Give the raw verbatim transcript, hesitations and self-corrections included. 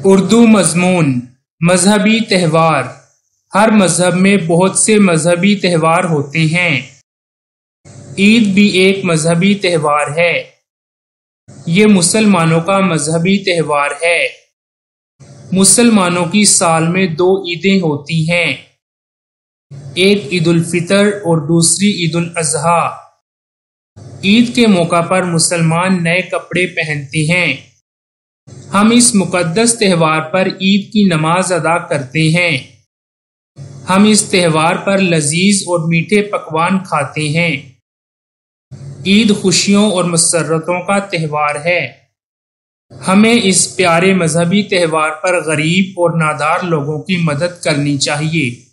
उर्दू मज़मून। मजहबी त्यौहार। हर मजहब में बहुत से मजहबी त्यौहार होते हैं। ईद भी एक मजहबी त्यौहार है। ये मुसलमानों का मजहबी त्यौहार है। मुसलमानों की साल में दो ईदें होती हैं, एक ईद उल फितर और दूसरी ईद उल अजहा। ईद के मौका पर मुसलमान नए कपड़े पहनते हैं। हम इस मुकद्दस त्यौहार पर ईद की नमाज अदा करते हैं। हम इस त्यौहार पर लजीज और मीठे पकवान खाते हैं। ईद खुशियों और मसरतों का त्यौहार है। हमें इस प्यारे मजहबी त्यौहार पर गरीब और नादार लोगों की मदद करनी चाहिए।